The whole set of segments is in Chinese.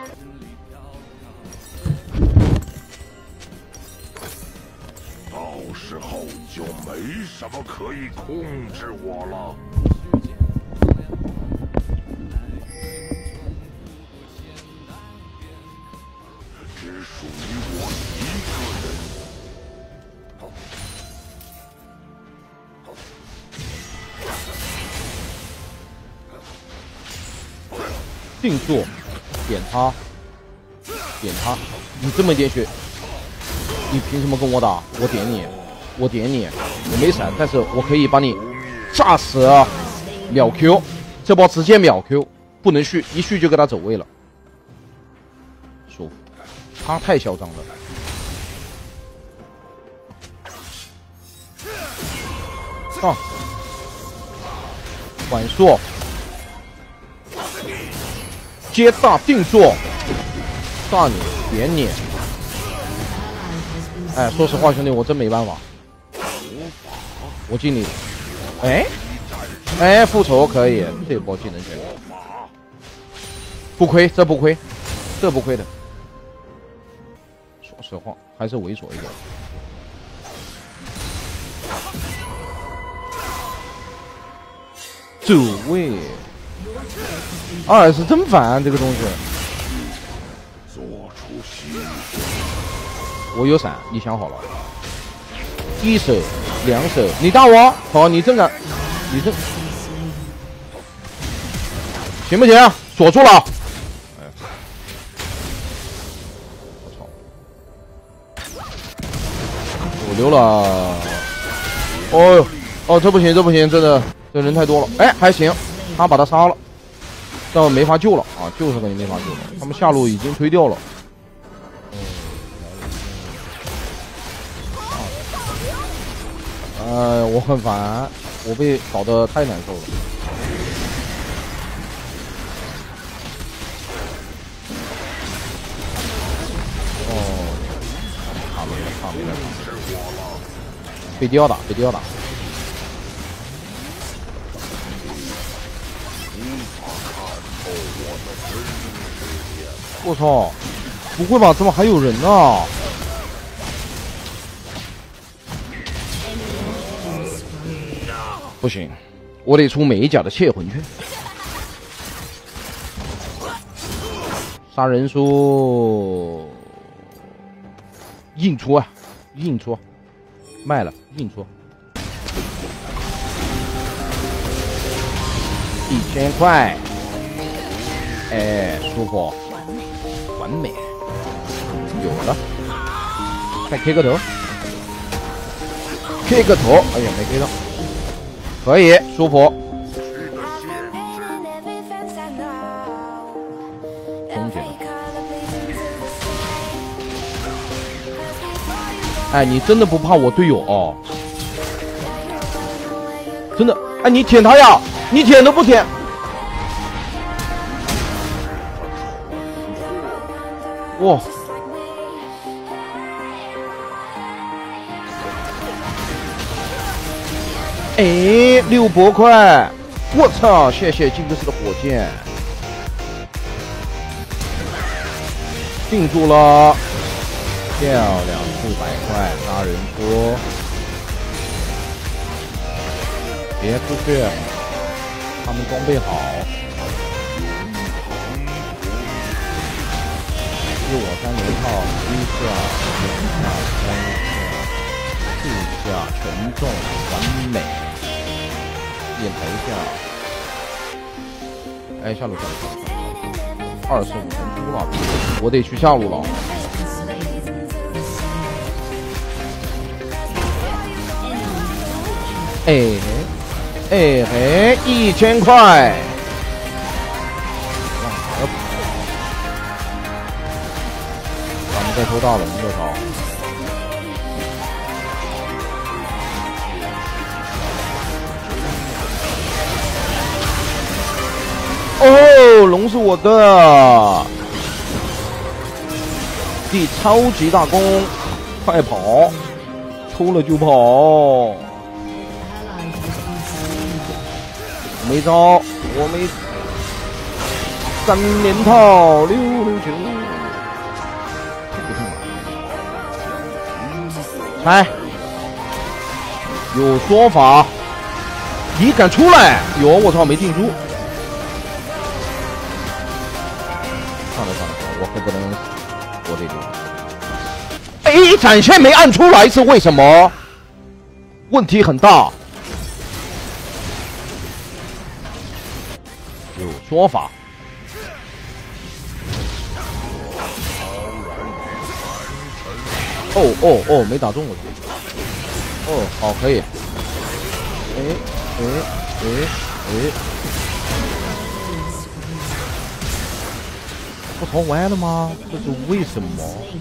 到时候就没什么可以控制我了。只属于我一个人。 定住，点他，点他！你这么点血，你凭什么跟我打？我点你，我点你，我没闪，但是我可以把你炸死啊！秒 Q， 这波直接秒 Q， 不能续，一续就给他走位了，舒服。他太嚣张了。上，缓速。 接大定住，炸你点你！哎，说实话，兄弟，我真没办法。我尽力。哎，复仇可以，这波技能全不亏，这不亏，这不亏的。说实话，还是猥琐一点。走位。 2S 真烦这个东西。我有闪，你想好了？一手、两手，你打我，好，你正敢，你正行不行？锁住了。哎，我操！我溜了。哦，这不行，这不行，真的，这人太多了。哎，还行，他把他杀了。 但没法救了啊，就是跟你没法救了。他们下路已经推掉了。我很烦，我被搞得太难受了。卡没了，被吊打，被吊打。 我操！不会吧？怎么还有人呢？不行，我得出美甲的窃魂圈。杀人数硬出啊，硬出，卖了硬出。1000块，哎，舒服。 完美，有了，再 K 个头 ，K 个头，哎呀，没 K 到，可以，舒服。终结了。哎，你真的不怕我队友哦？真的，哎，你舔他呀，你舔都不舔。 哇！哎，600块！我操！谢谢金克斯的火箭，定住了，漂亮！400块，杀人出，别出去，他们装备好。 153连套，1下2下3下4下全中，完美。点头下，哎，下路245全出了，我得去下路了。哎嘿，1000块。 再抽大龙的操！哦，龙是我的，第超级大功，快跑！抽了就跑！没招，我没。 3连套669，来，有说法，你敢出来？有，我操，没定住。算了，我可不能，我得留。A 展现没按出来是为什么？问题很大。有说法。哦，没打中我。哦，好，可以。不逃歪了吗？这是为什么？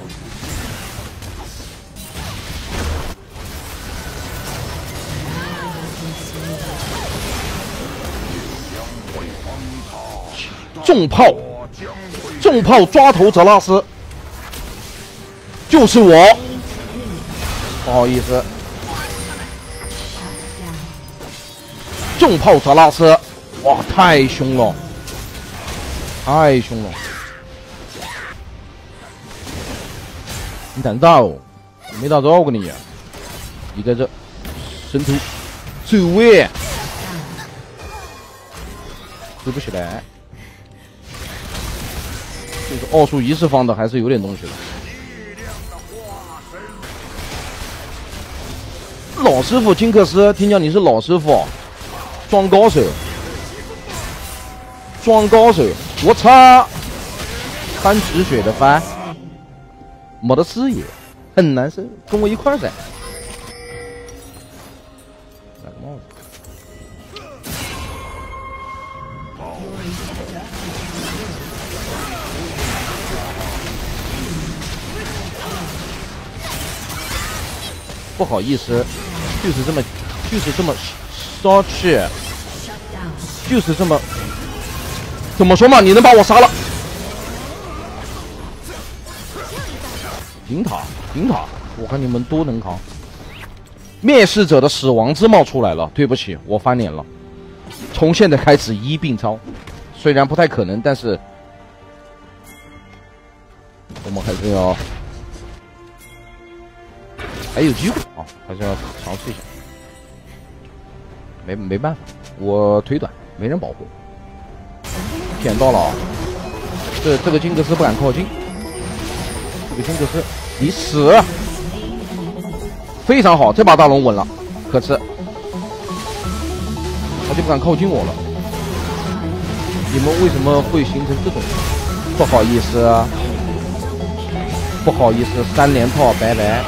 重炮抓头泽拉斯，就是我。不好意思，重炮泽拉斯，哇，太凶了，太凶了！你胆大哦，我没打着过你，你在这伸头走位，走不起来。这个奥数仪式放的还是有点东西的。老师傅金克斯，听讲你是老师傅，装高手，我擦，翻止血的翻，没得视野，很难受，跟我一块儿在。戴个帽子。不好意思，就是这么烧气，就是这么，怎么说嘛？你能把我杀了？顶塔，我看你们都能扛。灭世者的死亡之帽出来了，对不起，我翻脸了。从现在开始一并超，虽然不太可能，但是我们还是要。还有机会啊，还是要尝试一下。没办法，我腿短，没人保护。舔到了啊！这个金克斯不敢靠近。这个金克斯，你死！非常好，这把大龙稳了。可是他就不敢靠近我了。你们为什么会形成这种？不好意思啊，不好意思，3连套，拜拜。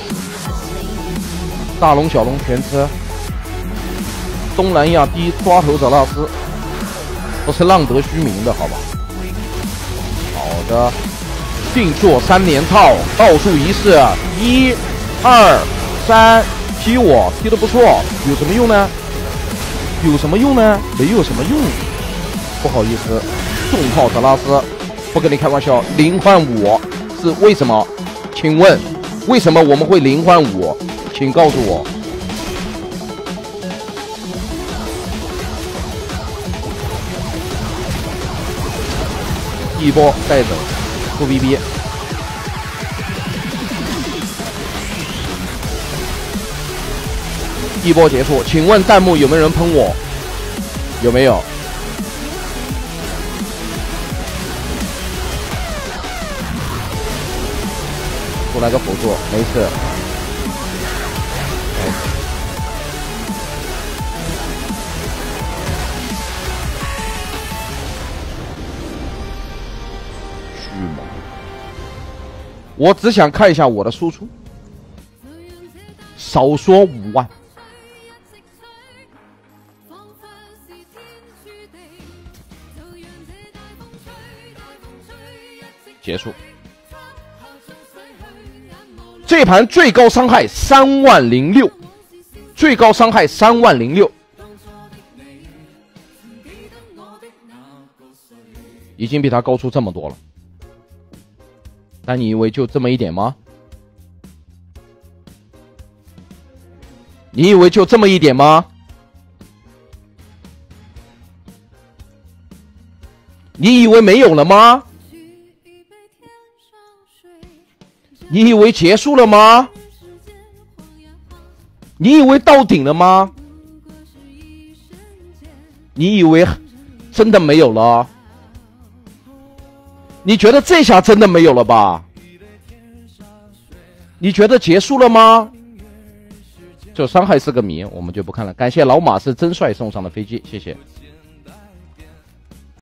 大龙小龙全吃。东南亚第一抓头泽拉斯，不是浪得虚名的，好吧？好的，定做3连套，奥数仪式，1、2、3，踢我，踢得不错，有什么用呢？没有什么用。不好意思，重炮泽拉斯，不跟你开玩笑，0换5是为什么？请问为什么我们会0换5？请告诉我。一波带走，不逼逼。一波结束，请问弹幕有没有人喷我？有没有？出来个辅助，没事。我只想看一下我的输出，少说5万。结束。这盘最高伤害30006，最高伤害30006，已经比他高出这么多了。但你以为就这么一点吗？你以为就这么一点吗？ 你以为没有了吗？你以为结束了吗？你以为到顶了吗？你以为真的没有了？你觉得这下真的没有了吧？你觉得结束了吗？就伤害是个谜，我们就不看了。感谢老马是真帅送上的飞机，谢谢。